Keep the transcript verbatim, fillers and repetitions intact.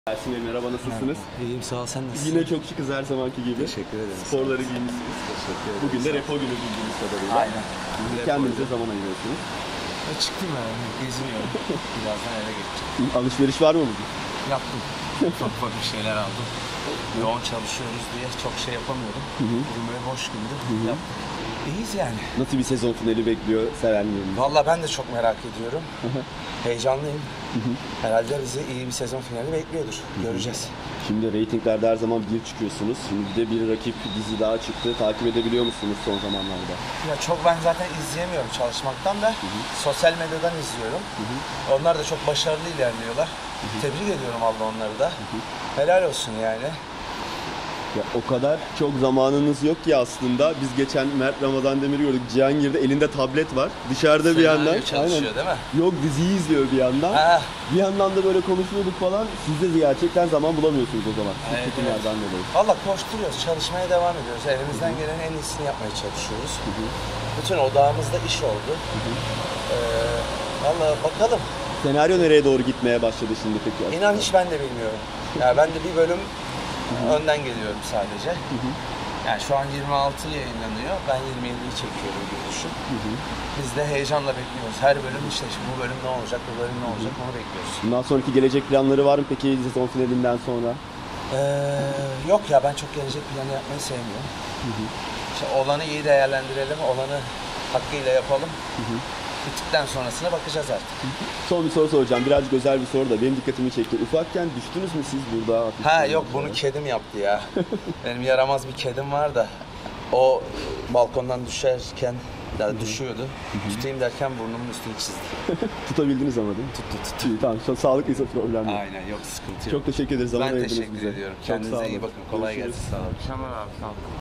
Ersin Bey merhaba, nasılsınız? İyiyim, sağ ol, sen nasılsın? Yine çok şıkız her zamanki gibi. Teşekkür ederim. Sporları giymişsiniz. Teşekkür ederim. Bugün de repo günü bildiğiniz kadarıyla. Aynen. Kendinize zaman ayırıyorsunuz. E, çıktım yani, geziniyorum. Birazdan eve geçeceğim. Alışveriş var mı bugün? Yaptım. Ufak ufak bir şeyler aldım. Yoğun çalışıyoruz diye çok şey yapamıyordum. Hı hı. Bugün böyle boş gündü. Yaptım. İyiyiz yani. Nasıl bir sezon finali bekliyor sevenleriniz? Vallahi ben de çok merak ediyorum. Heyecanlıyım. Herhalde bizi iyi bir sezon finali bekliyordur. Göreceğiz. Şimdi reytinglerde her zaman bir çıkıyorsunuz. Şimdi bir de bir rakip dizi daha çıktı. Takip edebiliyor musunuz son zamanlarda? Ya çok ben zaten izleyemiyorum çalışmaktan da. Hı hı. Sosyal medyadan izliyorum. Hı hı. Onlar da çok başarılı ilerliyorlar. Hı hı. Tebrik ediyorum Allah onları da. Hı hı. Helal olsun yani. Ya o kadar çok zamanınız yok ki aslında. Biz geçen Mert Ramazan Demir'i gördük. Cihangir'de elinde tablet var. Dışarıda Senaryo bir yandan. çalışıyor Aynen. değil mi? Yok, diziyi izliyor bir yandan. Ha. Bir yandan da böyle konuşuyorduk falan. Siz de gerçekten zaman bulamıyorsunuz o zaman. Evet, Çekimlerden evet. dolayı. Valla koşturuyoruz, çalışmaya devam ediyoruz. Elimizden gelenin en iyisini yapmaya çalışıyoruz. Hı hı. Bütün odağımızda iş oldu. Hı hı. Ee, Valla bakalım. Senaryo nereye doğru gitmeye başladı şimdi peki? İnan hiç ben de bilmiyorum. Yani ben de bir bölüm önden geliyorum sadece. Hı hı. Yani şu an yirmi altı yayınlanıyor. Ben yirmi yediyi çekiyorum gibi düşün. Hı hı. Biz de heyecanla bekliyoruz. Her bölüm işte şimdi bu bölüm ne olacak, bu bölüm ne olacak, onu bekliyoruz. Bundan sonraki gelecek planları var mı peki sezon finalinden sonra? Ee, yok ya, ben çok gelecek planı yapmayı sevmiyorum. Hı hı. İşte olanı iyi değerlendirelim, olanı hakkıyla yapalım. Hı hı. Bittikten sonrasına bakacağız artık. Son bir soru soracağım. Birazcık özel bir soru da benim dikkatimi çekti. Ufakken düştünüz mü siz burada? Ha yok, bunu kedim yaptı ya. Benim yaramaz bir kedim var da o balkondan düşerken ya düşüyordu. Hı-hı. Tutayım derken burnumun üstünü çizdi. Tutabildiniz ama değil mi? Tuttu tuttu. İyi, tamam. Şu sağlıklıysa problem yok. Aynen, yok sıkıntı yok. Çok teşekkür ederiz. Zaman ben ayırdınız teşekkür bize. ediyorum. Çok sağ Kendinize olun. iyi bakın. Kolay Görüşürüz. gelsin. Sağ olun. Tamam abi, sağ olun.